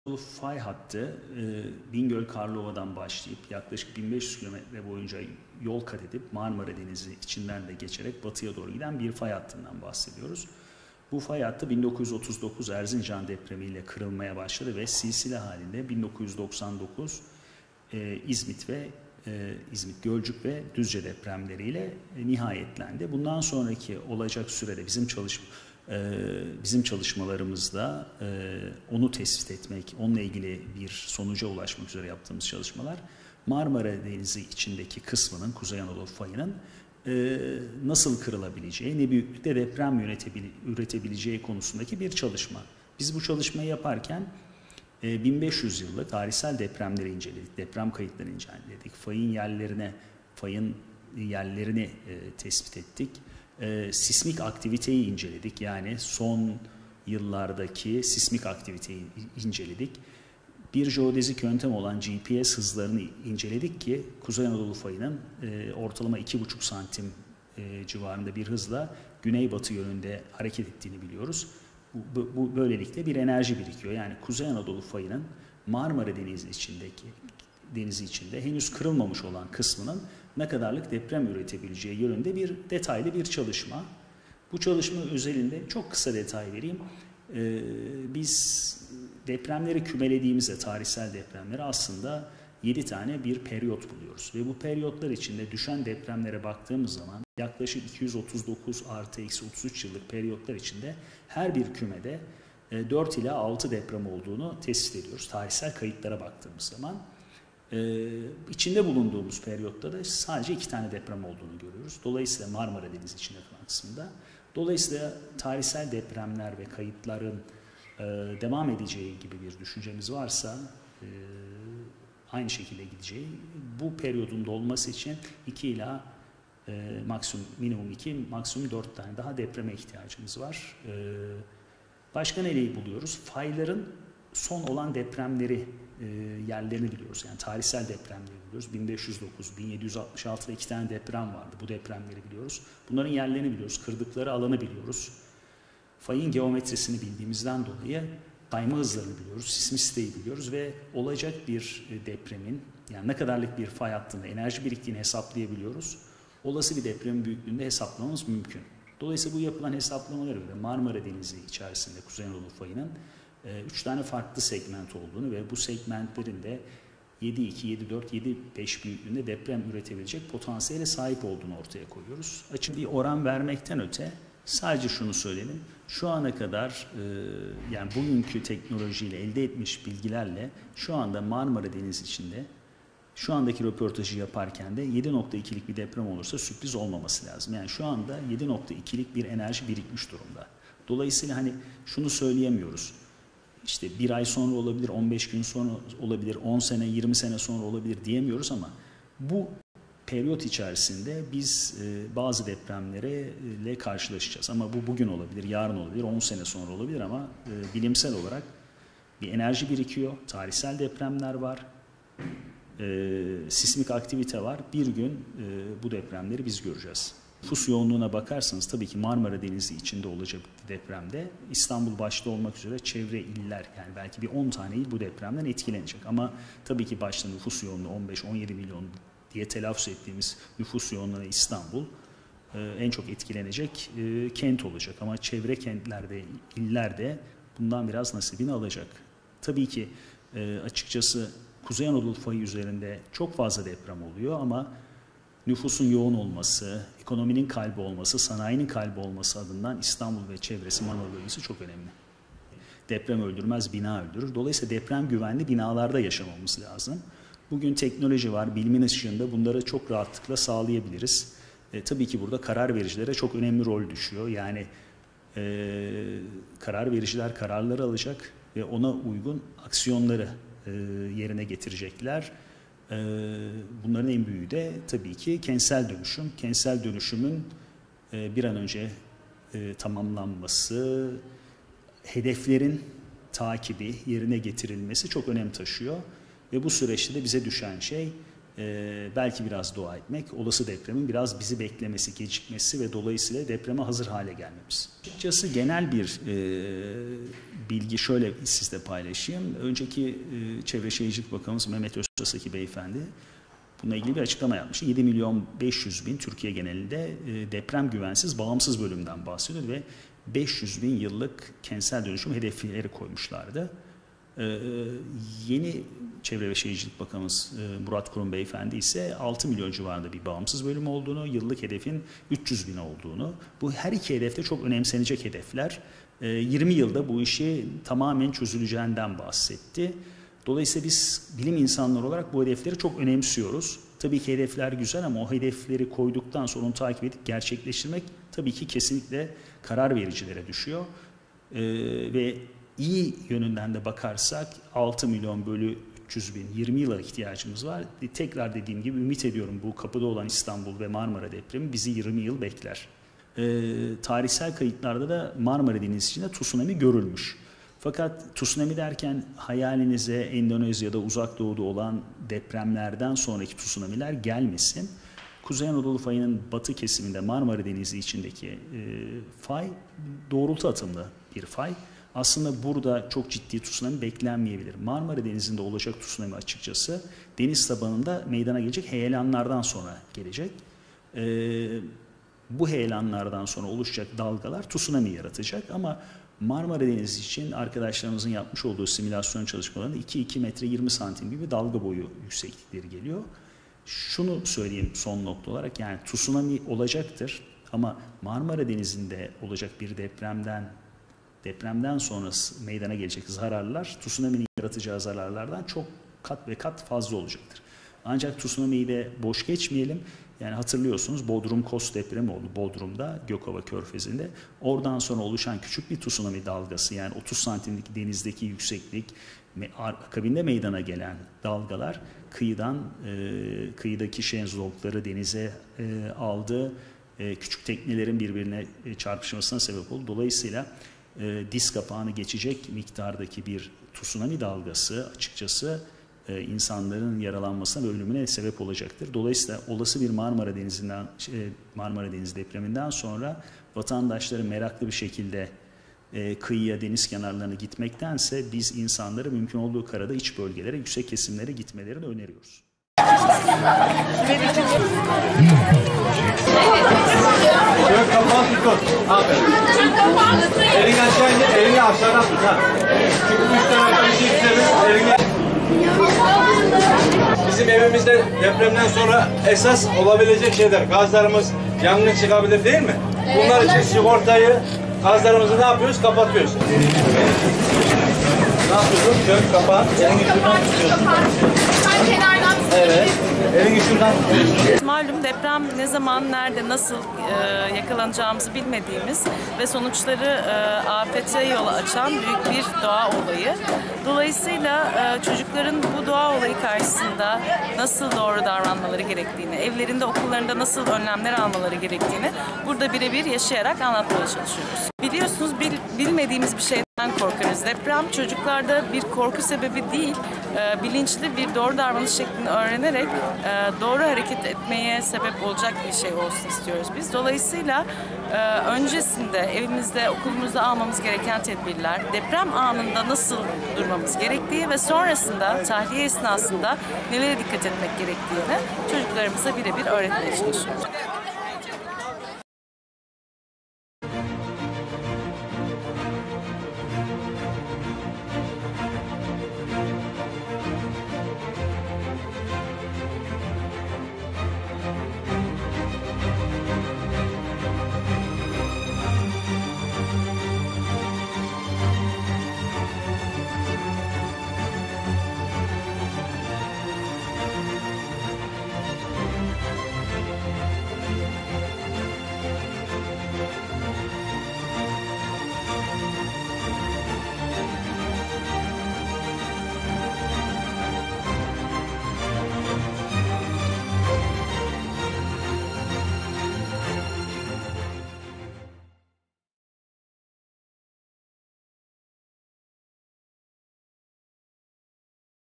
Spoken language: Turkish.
Bu fay hattı Bingöl-Karlova'dan başlayıp yaklaşık 1500 kilometre boyunca yol kat edip Marmara Denizi içinden de geçerek batıya doğru giden bir fay hattından bahsediyoruz. Bu fay hattı 1939 Erzincan depremiyle kırılmaya başladı ve silsile halinde 1999 İzmit, Gölcük ve Düzce depremleriyle nihayetlendi. Bundan sonraki olacak sürede bizim çalışmalarımızda onu tespit etmek, onunla ilgili bir sonuca ulaşmak üzere yaptığımız çalışmalar Marmara Denizi içindeki kısmının, Kuzey Anadolu fayının nasıl kırılabileceği, ne büyüklükte deprem üretebileceği konusundaki bir çalışma. Biz bu çalışmayı yaparken 1500 yıllık tarihsel depremleri inceledik, deprem kayıtlarını inceledik, fayın yerlerini tespit ettik. Sismik aktiviteyi inceledik. Yani son yıllardaki sismik aktiviteyi inceledik. Bir jeodezik yöntem olan GPS hızlarını inceledik ki Kuzey Anadolu fayının ortalama 2,5 santim civarında bir hızla güneybatı yönünde hareket ettiğini biliyoruz. Bu böylelikle bir enerji birikiyor. Yani Kuzey Anadolu fayının Marmara Denizi içinde henüz kırılmamış olan kısmının ne kadarlık deprem üretebileceği yönünde bir detaylı bir çalışma. Bu çalışma özelinde çok kısa detay vereyim. Biz depremleri kümelediğimizde, tarihsel depremleri aslında 7 tane bir periyot buluyoruz. Ve bu periyotlar içinde düşen depremlere baktığımız zaman yaklaşık 239 artı eksi 33 yıllık periyotlar içinde her bir kümede 4 ila 6 deprem olduğunu tespit ediyoruz. Tarihsel kayıtlara baktığımız zaman. İçinde bulunduğumuz periyotta da sadece 2 tane deprem olduğunu görüyoruz. Dolayısıyla Marmara Denizi içinde kalan kısmında. Dolayısıyla tarihsel depremler ve kayıtların devam edeceği gibi bir düşüncemiz varsa aynı şekilde gideceği, bu periyodun dolması için 2 ila minimum 2, maksimum 4 tane daha depreme ihtiyacımız var. Başka nereyi buluyoruz? Fayların son olan depremleri, yerlerini biliyoruz. Yani tarihsel depremleri biliyoruz. 1509, 1766 ve 2 tane deprem vardı. Bu depremleri biliyoruz. Bunların yerlerini biliyoruz. Kırdıkları alanı biliyoruz. Fayın geometrisini bildiğimizden dolayı kayma hızlarını biliyoruz. Sismisiteyi biliyoruz ve olacak bir depremin, yani ne kadarlık bir fay hattında enerji biriktiğini hesaplayabiliyoruz. Olası bir depremin büyüklüğünde hesaplamamız mümkün. Dolayısıyla bu yapılan hesaplamalara göre Marmara Denizi içerisinde Kuzey Anadolu fayının 3 tane farklı segment olduğunu ve bu segmentlerin de 7.2, 7.4, 7.5 büyüklüğünde deprem üretebilecek potansiyele sahip olduğunu ortaya koyuyoruz. Açık bir oran vermekten öte sadece şunu söyleyelim. Şu ana kadar yani bugünkü teknolojiyle elde etmiş bilgilerle şu anda Marmara Denizi içinde şu andaki röportajı yaparken de 7.2'lik bir deprem olursa sürpriz olmaması lazım. Yani şu anda 7.2'lik bir enerji birikmiş durumda. Dolayısıyla hani şunu söyleyemiyoruz. İşte bir ay sonra olabilir, 15 gün sonra olabilir, 10 sene, 20 sene sonra olabilir diyemiyoruz ama bu periyot içerisinde biz bazı depremlerle karşılaşacağız. Ama bu bugün olabilir, yarın olabilir, 10 sene sonra olabilir ama bilimsel olarak bir enerji birikiyor, tarihsel depremler var, sismik aktivite var. Bir gün bu depremleri biz göreceğiz. Nüfus yoğunluğuna bakarsanız tabii ki Marmara Denizi içinde olacak depremde İstanbul başta olmak üzere çevre iller, yani belki bir 10 tane il bu depremden etkilenecek. Ama tabii ki başta nüfus yoğunluğu 15-17 milyon diye telaffuz ettiğimiz nüfus yoğunluğuna İstanbul en çok etkilenecek kent olacak. Ama çevre kentlerde, illerde bundan biraz nasibini alacak. Tabii ki açıkçası Kuzey Anadolu fayı üzerinde çok fazla deprem oluyor ama nüfusun yoğun olması, ekonominin kalbi olması, sanayinin kalbi olması adından İstanbul ve çevresi, Marmara bölgesi çok önemli. Deprem öldürmez, bina öldürür. Dolayısıyla deprem güvenli binalarda yaşamamız lazım. Bugün teknoloji var, bilimin ışığında bunları çok rahatlıkla sağlayabiliriz. Tabii ki burada karar vericilere çok önemli rol düşüyor. Yani karar vericiler kararları alacak ve ona uygun aksiyonları yerine getirecekler. Bunların en büyüğü de tabii ki kentsel dönüşüm. Kentsel dönüşümün bir an önce tamamlanması, hedeflerin takibi, yerine getirilmesi çok önem taşıyor. Ve bu süreçte de bize düşen şey belki biraz dua etmek, olası depremin biraz bizi beklemesi, gecikmesi ve dolayısıyla depreme hazır hale gelmemiz. Açıkçası genel bir bilgi şöyle sizle paylaşayım. Önceki Çevre Şehircilik Bakanımız Mehmet Özsaki beyefendi bununla ilgili bir açıklama yapmış. 7.500.000 Türkiye genelinde deprem güvensiz, bağımsız bölümden bahsediyor ve 500.000 yıllık kentsel dönüşüm hedefleri koymuşlardı. Yeni Çevre ve Şehircilik Bakanımız Murat Kurum beyefendi ise 6 milyon civarında bir bağımsız bölüm olduğunu, yıllık hedefin 300.000 olduğunu, bu her iki hedefte çok önemsenecek hedefler. 20 yılda bu işi tamamen çözüleceğinden bahsetti. Dolayısıyla biz bilim insanları olarak bu hedefleri çok önemsiyoruz. Tabii ki hedefler güzel ama o hedefleri koyduktan sonra onu takip edip gerçekleştirmek tabii ki kesinlikle karar vericilere düşüyor. Ve iyi yönünden de bakarsak 6 milyon bölü 300.000 20 yıla ihtiyacımız var. Tekrar dediğim gibi ümit ediyorum bu kapıda olan İstanbul ve Marmara depremi bizi 20 yıl bekler. Tarihsel kayıtlarda da Marmara Denizi içinde tsunami görülmüş. Fakat tsunami derken hayalinize Endonezya'da uzak doğuda olan depremlerden sonraki tsunamiler gelmesin. Kuzey Anadolu fayının batı kesiminde Marmara Denizi içindeki fay doğrultu atımlı bir fay. Aslında burada çok ciddi tsunami beklenmeyebilir. Marmara Denizi'nde olacak tsunami açıkçası deniz tabanında meydana gelecek heyelanlardan sonra gelecek. Bu heyelanlardan sonra oluşacak dalgalar tsunami yaratacak ama Marmara Denizi için arkadaşlarımızın yapmış olduğu simülasyon çalışmalarında 2 metre 20 santim gibi dalga boyu yükseklikleri geliyor. Şunu söyleyeyim son nokta olarak, yani tsunami olacaktır ama Marmara Denizi'nde olacak bir depremden sonra meydana gelecek zararlar tsunami'nin yaratacağı zararlardan çok kat ve kat fazla olacaktır. Ancak tsunami'yi de boş geçmeyelim. Yani hatırlıyorsunuz Bodrum Kos depremi oldu Bodrum'da, Gökova Körfezi'nde. Oradan sonra oluşan küçük bir tsunami dalgası, yani 30 santimlik denizdeki yükseklik, akabinde meydana gelen dalgalar kıyıdaki şezlongları denize aldı. Küçük teknelerin birbirine çarpışmasına sebep oldu. Dolayısıyla diz kapağını geçecek miktardaki bir tsunami dalgası açıkçası insanların yaralanmasına ve ölümüne sebep olacaktır. Dolayısıyla olası bir Marmara Denizi depreminden sonra vatandaşları meraklı bir şekilde kıyıya, deniz kenarlarına gitmektense biz insanları mümkün olduğu karada iç bölgelere, yüksek kesimlere gitmelerini öneriyoruz. Şöyle kapağı tut. Aferin. Elini aşağı indir, elini aşağıdan tut. Çünkü 3 taraftan elini... Bizim evimizde depremden sonra esas olabilecek şeyler, gazlarımız yangın çıkabilir değil mi? Bunlar için sigortayı, gazlarımızı ne yapıyoruz? Kapatıyoruz. Ne yapıyorsun? Şöyle kapağı, elini şuradan tutuyorsun. Evet. Elini şuradan tutuyorsun. Malum deprem ne zaman, nerede, nasıl yakalanacağımızı bilmediğimiz ve sonuçları afete yol açan büyük bir doğa olayı. Dolayısıyla çocukların bu doğa olayı karşısında nasıl doğru davranmaları gerektiğini, evlerinde, okullarında nasıl önlemler almaları gerektiğini burada birebir yaşayarak anlatmaya çalışıyoruz. Biliyorsunuz bilmediğimiz bir şeyden korkarız. Deprem çocuklarda bir korku sebebi değil, bilinçli bir doğru davranış şeklini öğrenerek doğru hareket etmeye sebep olacak bir şey olsun istiyoruz biz. Dolayısıyla öncesinde evimizde, okulumuzda almamız gereken tedbirler, deprem anında nasıl durmamız gerektiği ve sonrasında tahliye esnasında nelere dikkat etmek gerektiğini çocuklarımıza birebir öğretmeye çalışıyoruz.